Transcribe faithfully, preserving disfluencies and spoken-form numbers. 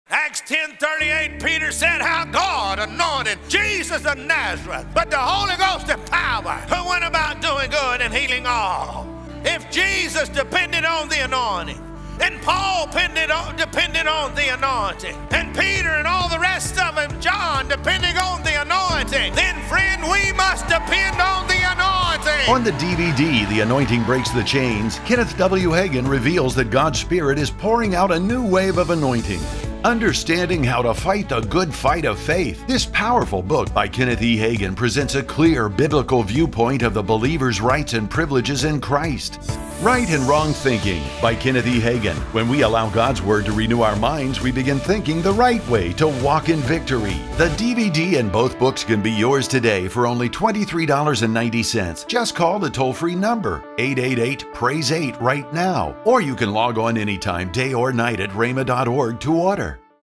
Acts ten thirty-eight, Peter said how God anointed Jesus of Nazareth, but the Holy Ghost and power, who went about doing good and healing all. If Jesus depended on the anointing, and Paul depended on, depended on the anointing, and Peter and all the rest of them, John, depending on the anointing, then friend, we must depend on the anointing. On the D V D, The Anointing Breaks the Chains, Kenneth W. Hagin reveals that God's Spirit is pouring out a new wave of anointing. Understanding How to Fight the Good Fight of Faith. This powerful book by Kenneth E. Hagin presents a clear biblical viewpoint of the believer's rights and privileges in Christ. Right and Wrong Thinking by Kenneth E. Hagin. When we allow God's Word to renew our minds, we begin thinking the right way to walk in victory. The D V D and both books can be yours today for only twenty-three dollars and ninety cents. Just call the toll-free number eight eight eight, praise eight right now. Or you can log on anytime, day or night at rhema dot org to order.